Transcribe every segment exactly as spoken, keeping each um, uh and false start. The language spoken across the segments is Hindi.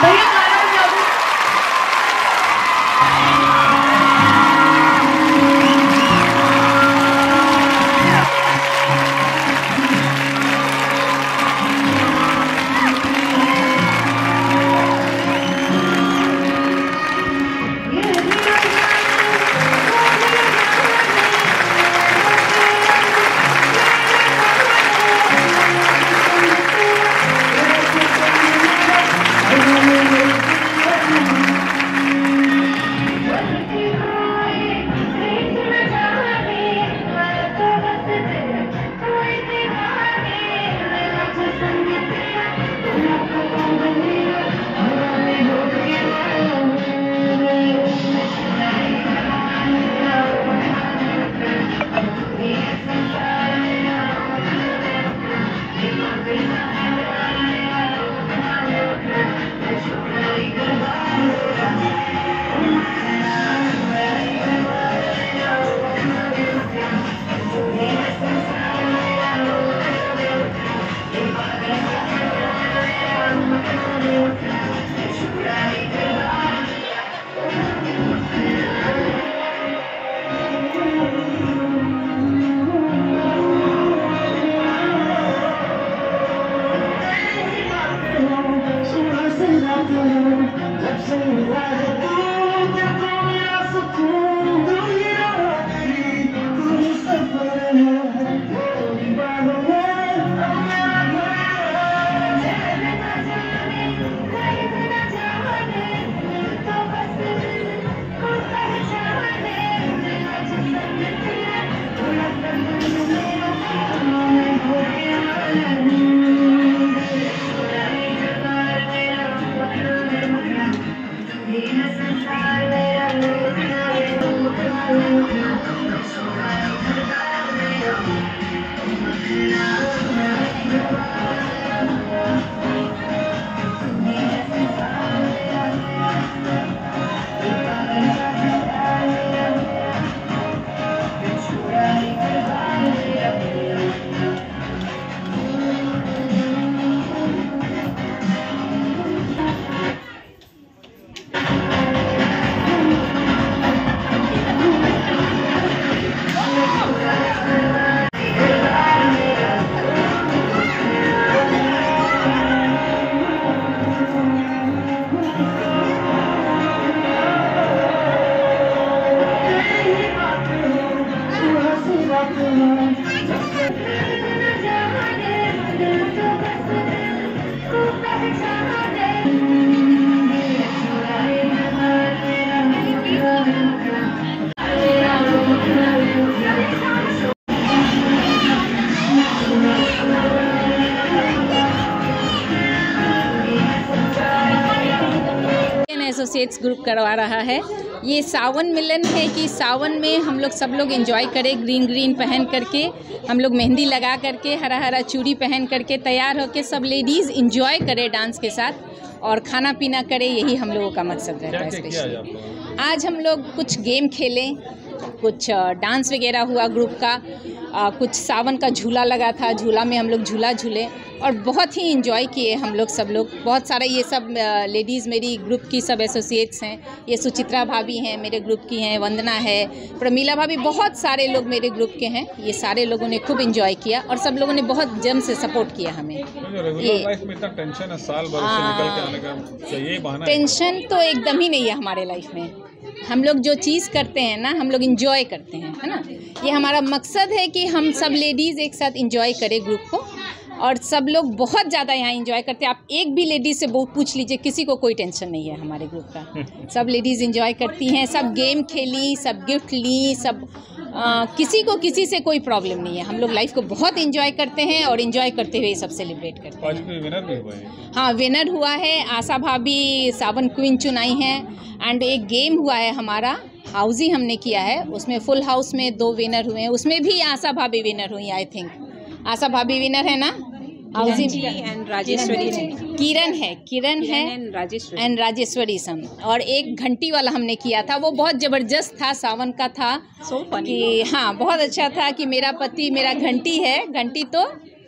एसोसिएट्स ग्रुप करवा रहा है। ये सावन मिलन है कि सावन में हम लोग सब लोग एंजॉय करें, ग्रीन ग्रीन पहन करके हम लोग मेहंदी लगा करके, हरा हरा चूड़ी पहन करके तैयार होकर सब लेडीज़ एंजॉय करें डांस के साथ और खाना पीना करें, यही हम लोगों का मकसद रहता है। स्पेशली आज हम लोग कुछ गेम खेलें, कुछ डांस वगैरह हुआ ग्रुप का, आ, कुछ सावन का झूला लगा था, झूला में हम लोग झूला झूले और बहुत ही एंजॉय किए हम लोग सब लोग। बहुत सारा ये सब लेडीज़ मेरी ग्रुप की सब एसोसिएट्स हैं, ये सुचित्रा भाभी हैं मेरे ग्रुप की हैं, वंदना है, प्रमीला भाभी, बहुत सारे लोग मेरे ग्रुप के हैं। ये सारे लोगों ने खूब एंजॉय किया और सब लोगों ने बहुत जम से सपोर्ट किया हमें। ये टेंशन है, साल भर से निकल के आने का चाहिए बहाना। टेंशन तो एकदम ही नहीं है हमारे लाइफ में। हम लोग जो चीज़ करते हैं ना, हम लोग इंजॉय करते हैं, है ना। ये हमारा मकसद है कि हम सब लेडीज़ एक साथ इंजॉय करें ग्रुप को, और सब लोग बहुत ज़्यादा यहाँ इंजॉय करते हैं। आप एक भी लेडीज़ से बहुत पूछ लीजिए, किसी को कोई टेंशन नहीं है हमारे ग्रुप का। सब लेडीज़ इंजॉय करती हैं, सब गेम खेली, सब गिफ्ट ली, सब आ, किसी को किसी से कोई प्रॉब्लम नहीं है। हम लोग लाइफ को बहुत इंजॉय करते हैं और इंजॉय करते हुए सब सेलिब्रेट करते हैं। विनर भी हुआ है? हाँ, विनर हुआ है, आशा भाभी सावन क्वीन चुनाई हैं। एंड एक गेम हुआ है हमारा, हाउजी हमने किया है, उसमें फुल हाउस में दो विनर हुए हैं, उसमें भी आशा भाभी विनर हुई। आई थिंक आशा भाभी विनर है ना, हाउजी एंड राजेश्वरी, किरण है, किरण है राजेश्वरी एंड राजेश्वरी सम। और एक घंटी वाला हमने किया था, वो बहुत ज़बरदस्त था, सावन का था। so कि हाँ, बहुत अच्छा था कि मेरा पति मेरा घंटी है, घंटी तो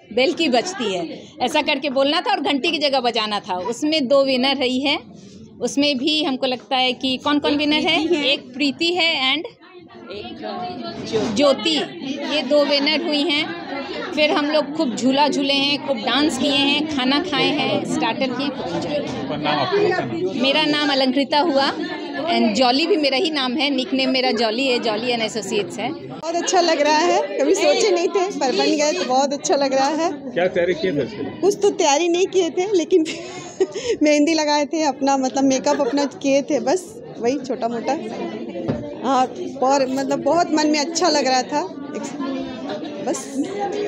बेल की बजती है, ऐसा करके बोलना था और घंटी की जगह बजाना था। उसमें दो विनर रही है, उसमें भी हमको लगता है कि कौन कौन विनर है, एक प्रीति है एंड एक ज्योति, ये दो विनर हुई हैं। फिर हम लोग खूब झूला झूले हैं, खूब डांस किए हैं, खाना खाए हैं, स्टार्टर किए, खूब एंजॉय। मेरा नाम अलंकृता हुआ एंड जॉली भी मेरा ही नाम है, निक नेम मेरा जॉली है, जॉली एंड एसोसिएट्स है। बहुत अच्छा लग रहा है, कभी सोचे नहीं थे पर बन गए तो बहुत अच्छा लग रहा है। क्या तैयारी किए थे इसके लिए? कुछ तो तैयारी नहीं किए थे लेकिन मेहंदी लगाए थे, अपना मतलब मेकअप अपना किए थे, बस वही छोटा मोटा। हाँ, और मतलब बहुत मन में अच्छा लग रहा था बस।